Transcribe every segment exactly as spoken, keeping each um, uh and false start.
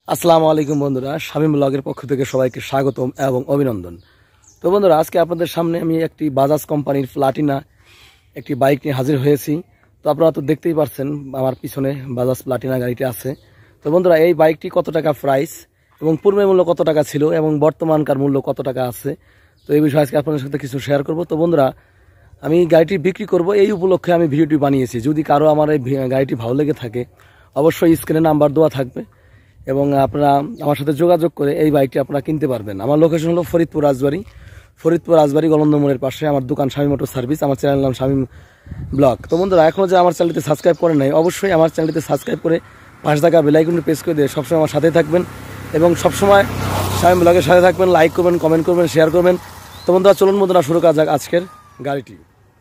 আসসালামু আলাইকুম বন্ধুরা, শামীম ব্লগের পক্ষ থেকে সবাইকে স্বাগতম এবং অভিনন্দন। তো বন্ধুরা, আজকে আপনাদের সামনে আমি একটি বাজাজ কোম্পানির প্লাটিনা একটি বাইক নিয়ে হাজির হয়েছি। তো আপনারা তো দেখতেই পাচ্ছেন আমার পিছনে বাজাজ প্লাটিনা গাড়িটি আছে। তো বন্ধুরা, এই বাইকটি কত টাকা প্রাইস এবং পূর্বের মূল্য কত টাকা ছিল এবং বর্তমানকার মূল্য কত টাকা আছে, তো এই বিষয়ে আজকে আপনাদের সাথে কিছু শেয়ার করব। তো বন্ধুরা, আমি গাড়িটি বিক্রি করব এই উপলক্ষে আমি ভিডিওটি বানিয়েছি। যদি কারো আমার এই গাড়িটি ভালো লেগে থাকে অবশ্যই স্ক্রিনে নাম্বার দেওয়া থাকবে এবং আপনারা আমার সাথে যোগাযোগ করে এই বাইকটি আপনারা কিনতে পারবেন। আমার লোকেশন হলো ফরিদপুর রাজবাড়ি, ফরিদপুর রাজবাড়ি গলন্দ মোড়ের পাশে আমার দোকান শামীম মোটর সার্ভিস। আমার চ্যানেলের নাম শামীম ব্লগ। তো বন্ধুরা, এখনও যে আমার চ্যানেলটিতে সাবস্ক্রাইব করেন নাই অবশ্যই আমার চ্যানেলটিতে সাবস্ক্রাইব করে পাঁচ টাকা বেল আইকনটি প্রেস করে দিয়ে সবসময় আমার সাথে থাকবেন এবং সবসময় শামীম ব্লগের সাথে থাকবেন, লাইক করবেন, কমেন্ট করবেন, শেয়ার করবেন। তো বন্ধুরা, চলুন বন্ধুরা শুরু করা যাক আজকের গাড়িটি।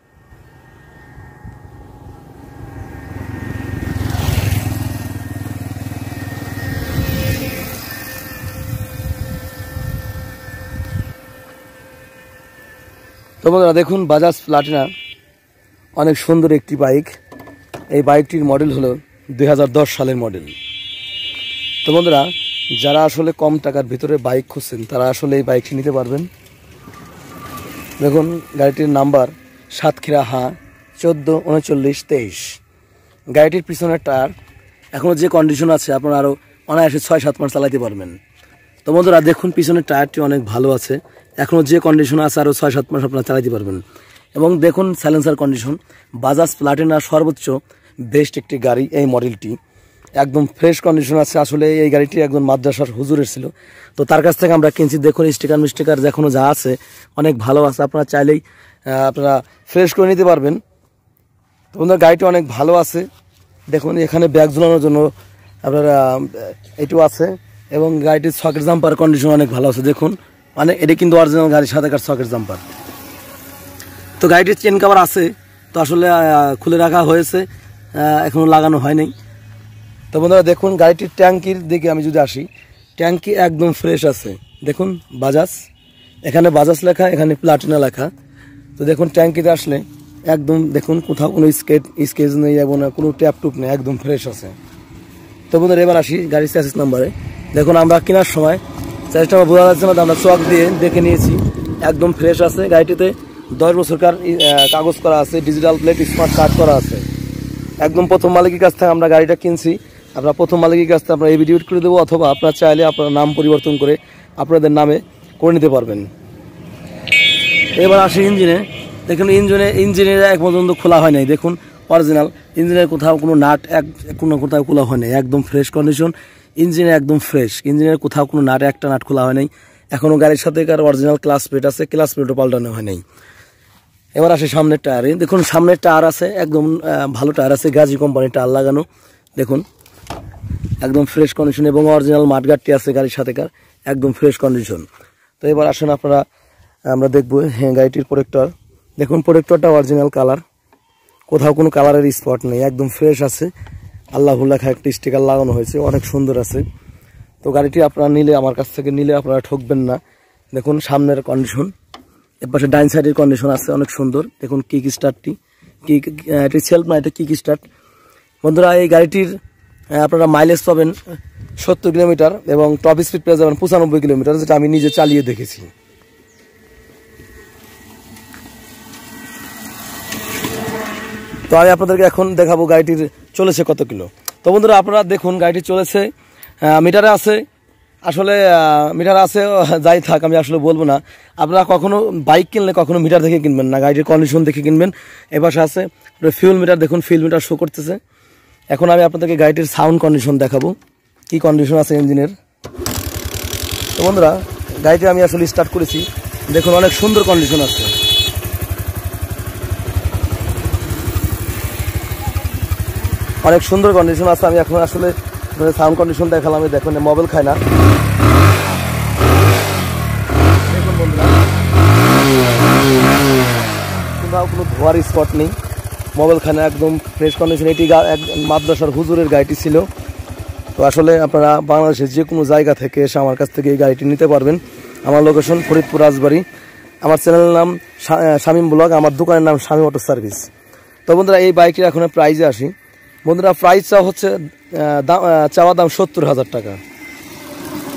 তো বন্ধুরা দেখুন, বাজাজ প্লাটিনা অনেক সুন্দর একটি বাইক। এই বাইকটির মডেল হলো দুই হাজার দশ সালের মডেল। তো বন্ধুরা, যারা আসলে কম টাকার ভিতরে বাইক খুঁজছেন তারা আসলে এই বাইকটি নিতে পারবেন। দেখুন, গাড়িটির নাম্বার সাতক্ষীরা হাঁ চোদ্দো উনচল্লিশ তেইশ। গাড়িটির পিছনের টায়ার এখনও যে কন্ডিশন আছে আপনারা আরও অনায়াসে ছয় সাত মাস চালাতে পারবেন। তো বন্ধুরা দেখুন, পিছনের টায়ারটি অনেক ভালো আছে, এখনও যে কন্ডিশন আছে আরও ছয় সাত মাস আপনারা চালাতে পারবেন। এবং দেখুন সাইলেন্সার কন্ডিশন, বাজাজ প্লাটিনা সর্বোচ্চ বেস্ট একটি গাড়ি। এই মডেলটি একদম ফ্রেশ কন্ডিশন আছে। আসলে এই গাড়িটি একজন মাদ্রাসার হুজুরের ছিল, তো তার কাছ থেকে আমরা কিনছি। দেখুন স্টিকার মিস্টিকার এখনও যা আছে অনেক ভালো আছে, আপনারা চাইলেই আপনারা ফ্রেশ করে নিতে পারবেন। তো বন্ধুরা, গাড়িটি অনেক ভালো আছে। দেখুন এখানে ব্যাগ ঝুলানোর জন্য আপনারা এটিও আছে এবং গাড়িটির সকেট জাম্পার কন্ডিশন অনেক ভালো আছে। দেখুন মানে এটি কিন্তু অরিজিনাল গাড়ির সাথেকার সকেট জাম্পার। তো গাড়িটির চেন কভার আছে, তো আসলে খুলে রাখা হয়েছে, এখনও লাগানো হয়নি। তো বন্ধুরা দেখুন, গাড়িটির ট্যাঙ্কির দিকে আমি যদি আসি, ট্যাঙ্কি একদম ফ্রেশ আছে। দেখুন বাজাজ, এখানে বাজাজ লেখা, এখানে প্লাটিনা লেখা। তো দেখুন ট্যাঙ্কিতে আসলে একদম দেখুন কোথাও কোনো স্কেচ স্কেচ নেই এবং কোনো ট্যাপ টুপ নেই, একদম ফ্রেশ আছে। তো বন্ধুরা, এবার আসি গাড়ির চ্যাসিস নাম্বারে। দেখুন আমরা কেনার সময় চ্যাসিসটা বোঝা যাচ্ছে না, আমরা চক দিয়ে দেখে নিয়েছি, একদম ফ্রেশ আছে। গাড়িটিতে দশ বছরকার কাগজ করা আছে, ডিজিটাল প্লেট স্মার্ট কার্ড করা আছে। একদম প্রথম মালিকের কাছ থেকে আমরা গাড়িটা কিনছি। আপনার প্রথম মালিকের কাছ থেকে আমরা এই ভিডিও করে দেবো, অথবা আপনারা চাইলে আপনার নাম পরিবর্তন করে আপনাদের নামে করে নিতে পারবেন। এবার আসি ইঞ্জিনে। দেখুন ইঞ্জিনে ইঞ্জিনের এক পর্যন্ত খোলা হয় নাই। দেখুন অরিজিনাল ইঞ্জিনের কোথাও কোনো নাট এক কোনো কোথাও খোলা হয় নাই, একদম ফ্রেশ কন্ডিশন। ইঞ্জিনে একদম ফ্রেশ, ইঞ্জিনের কোথাও কোনো নাট একটা নাট খোলা হয় নাই। এখনও গাড়ির সাথে কার অরিজিনাল ক্লাস প্লেট আছে, ক্লাস প্লেটও পাল্টানো হয় নাই। এবার আসে সামনের টায়ারে। দেখুন সামনের টায়ার আছে, একদম ভালো টায়ার আছে, গাজী কোম্পানির টায়ার লাগানো। দেখুন একদম ফ্রেশ কন্ডিশন এবং অরিজিনাল মাঠগাটটি আছে গাড়ির সাথে কার, একদম ফ্রেশ কন্ডিশন। তো এবার আসেন আপনারা আমরা দেখবো হ্যাঁ গাড়িটির প্রোটেক্টর। দেখুন প্রোটেক্টরটা অরিজিনাল কালার, কোথাও কোনো কালারের স্পট নেই, একদম ফ্রেশ আছে। আল্লাহ লেখা একটি স্টিকার লাগানো হয়েছে, অনেক সুন্দর আছে। তো গাড়িটি আপনারা নিলে, আমার কাছ থেকে নিলে আপনারা ঠকবেন না। দেখুন সামনের কন্ডিশন, এর পাশে ডাইন সাইডের কন্ডিশন আছে অনেক সুন্দর। দেখুন কিক স্টার্টটি, কিক এটি সেলফ না, এটা কিক স্টার্ট। বন্ধুরা, এই গাড়িটির আপনারা মাইলেজ পাবেন সত্তর কিলোমিটার এবং টপ স্পিড পেয়ে যাবেন পঁচানব্বই কিলোমিটার, যেটা আমি নিজে চালিয়ে দেখেছি। তো আমি আপনাদেরকে এখন দেখাবো গাড়িটির চলেছে কত কিলো। তো বন্ধুরা আপনারা দেখুন, গাড়িটি চলেছে মিটারে আছে, আসলে মিটার আছে যাই থাক, আমি আসলে বলবো না। আপনারা কখনো বাইক কিনলে কখনো মিটার দেখে কিনবেন না, গাড়িটির কন্ডিশন দেখে কিনবেন। এপাশে আছে ফিউল মিটার, দেখুন ফিউল মিটার শো করতেছে। এখন আমি আপনাদেরকে গাড়িটির সাউন্ড কন্ডিশন দেখাবো, কি কন্ডিশন আছে ইঞ্জিনের। তো বন্ধুরা, গাড়িটি আমি আসলে স্টার্ট করেছি, দেখুন অনেক সুন্দর কন্ডিশন আছে। অনেক সুন্দর কন্ডিশন আছে। আমি এখন আসলে সাউন্ড কন্ডিশন দেখালাম, আমি দেখুন মোবাইল খায় না। দেখুন বন্ধুরা, কোথাও কোনো ধোয়ার স্পট নেই, মোবাইল খায় না, একদম ফ্রেশ কন্ডিশন। এটি মাদ্রাসার হুজুরের গাড়িটি ছিল। তো আসলে আপনারা বাংলাদেশের যে কোনো জায়গা থেকে এসে আমার কাছ থেকে এই গাড়িটি নিতে পারবেন। আমার লোকেশন ফরিদপুর রাজবাড়ি, আমার চ্যানেলের নাম শামীম ব্লগ, আমার দোকানের নাম শামীম মোটর সার্ভিস। তো বন্ধুরা, এই বাইকটির এখন প্রাইজে আসি। বন্ধুরা, প্রাইস চাওয়া হচ্ছে চাওয়া দাম সত্তর হাজার টাকা।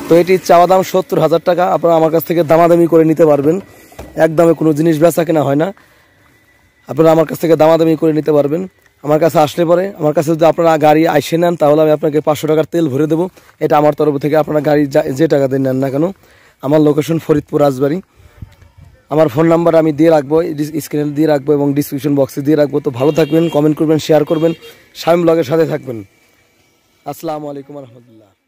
তো এটির চাওয়া দাম সত্তর হাজার টাকা। আপনারা আমার কাছ থেকে দামাদামি করে নিতে পারবেন, একদমে কোনো জিনিস বেচা কেনা হয় না। আপনারা আমার কাছ থেকে দামাদামি করে নিতে পারবেন। আমার কাছে আসলে পরে, আমার কাছে যদি আপনারা গাড়ি আইসে নেন তাহলে আমি আপনাকে পাঁচশো টাকার তেল ভরে দেবো। এটা আমার তরফ থেকে, আপনারা গাড়ি যে টাকা দিয়ে নেন না কেন। আমার লোকেশন ফরিদপুর রাজবাড়ী। আমার ফোন নাম্বার আমি দিয়ে রাখবো, স্ক্রিনে দিয়ে রাখবো এবং ডিসক্রিপশন বক্সে দিয়ে রাখবো। তো ভালো থাকবেন, কমেন্ট করবেন, শেয়ার করবেন, শামীম ব্লগের সাথে থাকবেন। আসসালামু আলাইকুম রহমতুল্লাহ।